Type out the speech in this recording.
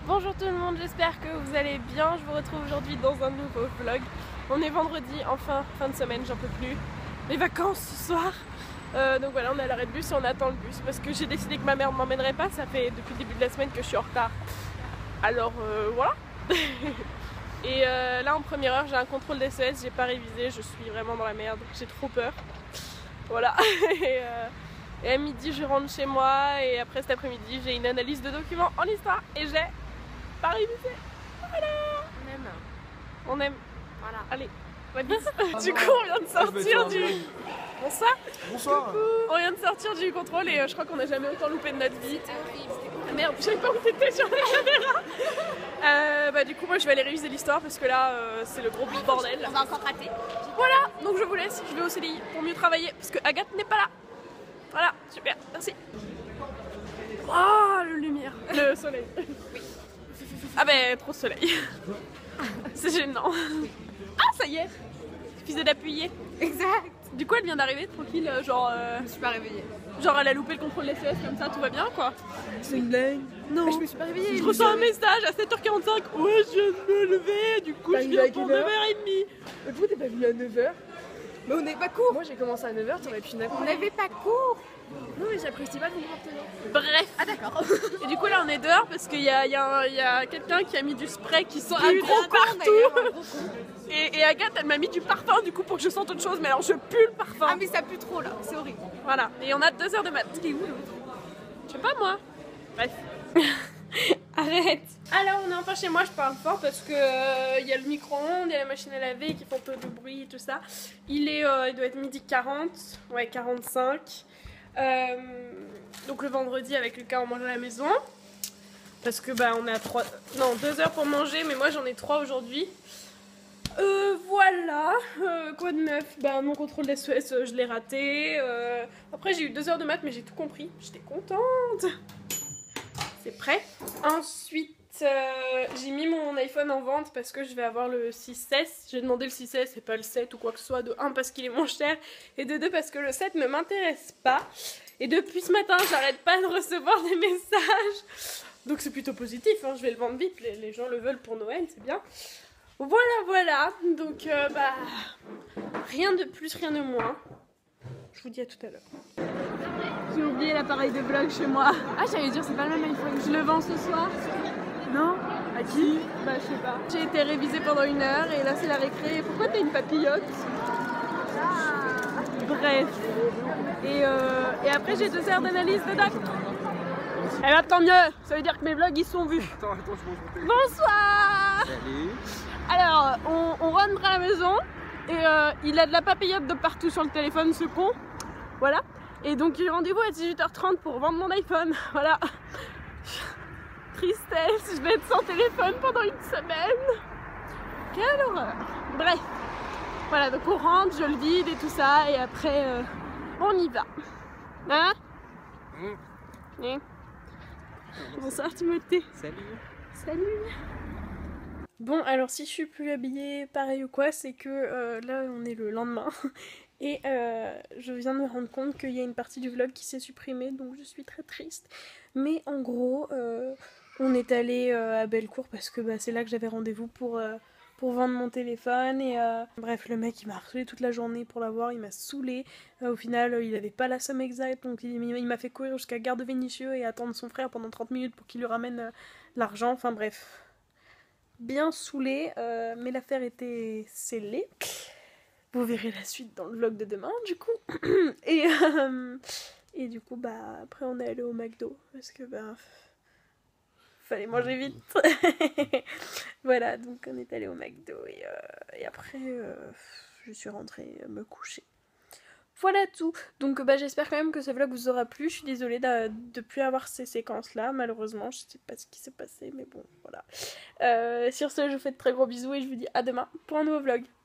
Bonjour tout le monde, j'espère que vous allez bien. Je vous retrouve aujourd'hui dans un nouveau vlog. On est vendredi, enfin fin de semaine, j'en peux plus. Les vacances ce soir. Donc voilà, on est à l'arrêt de bus et on attend le bus parce que j'ai décidé que ma mère ne m'emmènerait pas. Ça fait depuis le début de la semaine que je suis en retard. Alors voilà. Et là en première heure j'ai un contrôle d'SES, j'ai pas révisé, je suis vraiment dans la merde, j'ai trop peur. Voilà. Et à midi je rentre chez moi et après cet après-midi j'ai une analyse de documents en histoire et j'ai pas révisé. Voilà. On aime. Voilà. Allez, la bise. Du coup on vient de sortir du... Bonsoir. Bonsoir. On vient de sortir du contrôle et je crois qu'on n'a jamais autant loupé de notre vie. Ah, merde, je savais pas où t'étais sur la caméra. Du coup moi je vais aller réviser l'histoire parce que là c'est le gros bordel. On va encore rater. Voilà, donc je vous laisse, je vais au CDI pour mieux travailler parce que Agathe n'est pas là. Voilà, super, merci. Oh, le lumière, le soleil. Ah ben, trop de soleil. C'est gênant. Ah, ça y est, il suffisait d'appuyer. Exact. Du coup, elle vient d'arriver, tranquille, genre... Je me suis pas réveillée. Genre, elle a loupé le contrôle SES, comme ça, tout va bien, quoi. C'est une blague. Non. Je me suis pas réveillée. Je reçois un message à 7h45. Ouais, je viens de me lever, du coup, je viens pour 9h30. Mais pourquoi t'es pas venu à 9h? Mais on n'est pas court. Moi j'ai commencé à 9h, t'aurais pu On n'avait pas cours. Non mais j'apprécie pas ton comportement. Bref. Ah d'accord. Et du coup, là, on est dehors parce qu'il y a quelqu'un qui a mis du spray qui sent un Pue gros d'un con, d'ailleurs, un gros partout. Et Agathe, elle m'a mis du parfum du coup pour que je sente autre chose, mais alors je pue le parfum. Ah mais ça pue trop là, c'est horrible. Voilà, et on a 2 heures de maths. Il est où l'autre? Je sais pas moi. Bref. Arrête. Ah là, on est enfin chez moi, je parle fort parce que il y a le micro-ondes, il y a la machine à laver qui font un peu de bruit et tout ça. Il doit être midi 40, ouais 45. Donc le vendredi avec Lucas on mange à la maison. Parce que bah on est à 2 heures pour manger, mais moi j'en ai 3 aujourd'hui. Voilà, quoi de neuf? Bah mon contrôle d'SES je l'ai raté. Après j'ai eu 2 heures de maths mais j'ai tout compris, j'étais contente. C'est prêt. Ensuite j'ai mis mon iPhone en vente parce que je vais avoir le 6S. J'ai demandé le 6S et pas le 7 ou quoi que ce soit. De 1 parce qu'il est moins cher et de 2 parce que le 7 ne m'intéresse pas. Et depuis ce matin j'arrête pas de recevoir des messages. Donc c'est plutôt positif, hein. Je vais le vendre vite, les gens le veulent pour Noël, c'est bien. Voilà, donc rien de plus, rien de moins. Je vous dis à tout à l'heure. J'ai oublié l'appareil de vlog chez moi. Ah j'allais dire c'est pas le même iPhone. Je le vends ce soir. Non. À qui? Bah je sais pas. J'ai été révisée pendant 1 heure et là c'est la récré. Pourquoi t'as une papillote? Bref. Et après j'ai 2 heures d'analyse de doc. Eh bah tant mieux, ça veut dire que mes vlogs ils sont vus. Attends, je mange mon téléphone. Bonsoir. Salut. Alors on rentre à la maison et il a de la papillote de partout sur le téléphone ce con. Voilà. Et donc j'ai rendez-vous à 18h30 pour vendre mon iPhone. Voilà. Tristesse, je vais être sans téléphone pendant 1 semaine. Quelle horreur. Bref. Voilà, donc on rentre, je le vide et tout ça et après on y va. Hein? Bonsoir Timothée. Salut. Salut. Bon alors si je suis plus habillée pareil ou quoi, c'est que là on est le lendemain et je viens de me rendre compte qu'il y a une partie du vlog qui s'est supprimée, donc je suis très triste. Mais en gros on est allé à Bellecour parce que c'est là que j'avais rendez-vous pour vendre mon téléphone et bref le mec il m'a harcelé toute la journée pour l'avoir, il m'a saoulé. Au final il avait pas la somme exacte donc il m'a fait courir jusqu'à Gare de Vénissieux et attendre son frère pendant 30 minutes pour qu'il lui ramène l'argent, enfin bref. Bien saoulé, mais l'affaire était scellée. Vous verrez la suite dans le vlog de demain du coup. Et du coup après on est allé au McDo parce que fallait manger vite. Voilà, donc on est allé au McDo et après je suis rentrée me coucher. Voilà tout. Donc j'espère quand même que ce vlog vous aura plu. Je suis désolée de plus avoir ces séquences là malheureusement. Je sais pas ce qui s'est passé mais bon voilà. Sur ce je vous fais de très gros bisous et je vous dis à demain pour un nouveau vlog.